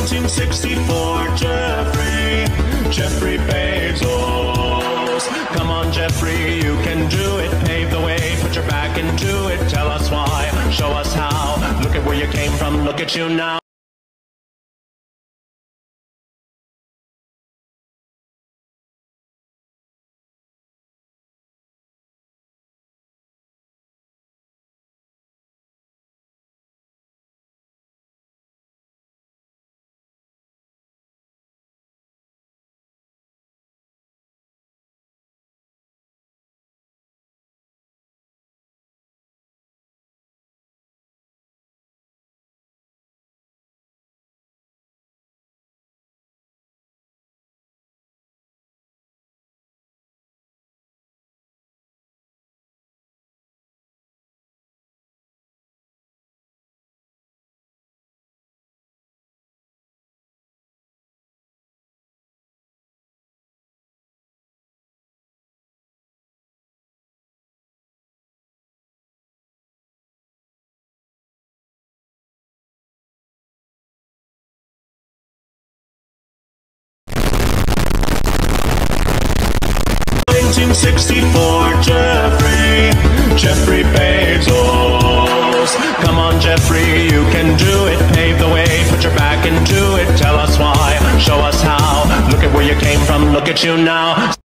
1964, Jeffrey Bezos. Come on, Jeffrey, you can do it. Pave the way, put your back into it. Tell us why, show us how. Look at where you came from, look at you now. '64, Jeffrey Bezos. Come on, Jeffrey, you can do it. Pave the way, put your back into it. Tell us why, show us how. Look at where you came from, look at you now.